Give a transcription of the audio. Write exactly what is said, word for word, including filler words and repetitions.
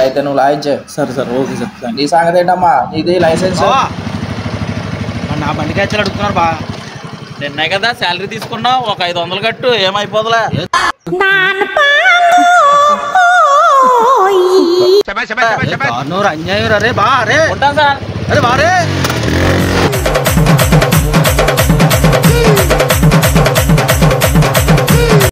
అయితే నువ్వు లాయించే. సరే సరే ఓకే సార్. నీ సంగతి ఏంటమ్మా, నీది లైసెన్స్? నా బండి క్యాచ్లు అడుగుతున్నారు బా. నిన్నే కదా శాలరీ తీసుకున్నావు, ఒక ఐదు వందలు కట్టు ఏమైపోదులే. అన్యాయం రే బా. అరే ఉంటాను సార్. అరే బారే.